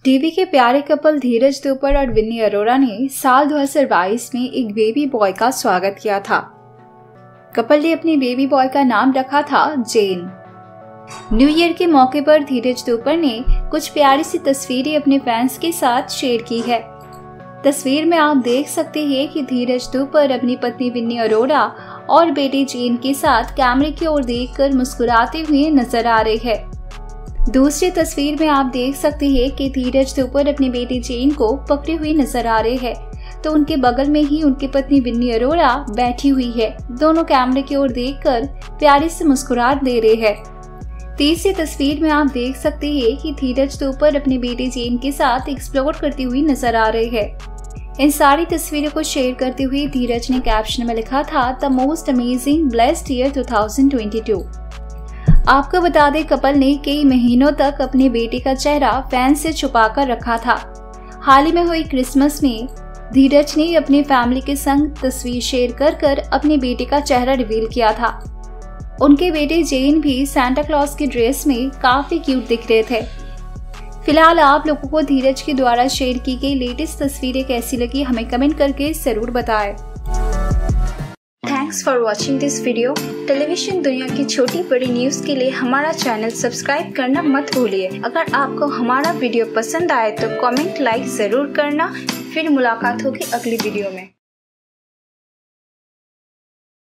TV के प्यारे couple धीरज दोपड़ और विन्नी अरोड़ा ने साल 2022 में एक बेबी बॉय का स्वागत किया था। कपल ने अपने बेबी बॉय का नाम रखा था जेन। न्यू ईयर के मौके पर धीरज दोपड़ ने कुछ प्यारी सी तस्वीरें अपने फैंस के साथ शेयर की है। तस्वीर में आप देख सकते हैं कि धीरज दोपड़ अपनी पत्नी विन्नी अरोड़ा और बेटे जेन के साथ कैमरे की ओर देखकर मुस्कुराते हुए नजर आ रहे हैं। दूसरी तस्वीर में आप देख सकते हैं कि धीरज दोपड़ अपने बेटे जेन को पकड़े हुए नजर आ रहे हैं, तो उनके बगल में ही उनकी पत्नी विन्नी अरोड़ा बैठी हुई है। दोनों कैमरे की ओर देखकर प्यारे से मुस्कुराहट दे रहे हैं। तीसरी तस्वीर में आप देख सकते हैं कि धीरज दोपड़ अपने बेटे जेन के साथ एक्सप्लोर करती हुई नजर आ रहे हैं। इन सारी तस्वीरों को शेयर करते हुए धीरज ने कैप्शन में लिखा था, the most amazing blessed year 2022। आपको बता दें, कपल ने कई महीनों तक अपने बेटे का चेहरा फैन से छुपा कर रखा था। हाल ही में हुई क्रिसमस में धीरज ने अपनी फैमिली के संग तस्वीर शेयर कर अपने बेटे का चेहरा रिवील किया था। उनके बेटे जेन भी सांता क्लॉज की ड्रेस में काफी क्यूट दिख रहे थे। फिलहाल आप लोगों को धीरज के द्वारा शेयर की गई लेटेस्ट तस्वीरें कैसी लगी, हमें कमेंट करके जरूर बताएं। Thanks for watching this video. Television दुनिया की छोटी बड़ी न्यूज़ के लिए हमारा चैनल सब्सक्राइब करना मत भूलिए। अगर आपको हमारा वीडियो पसंद आए तो कमेंट लाइक जरूर करना। फिर मुलाकात होगी अगली वीडियो में।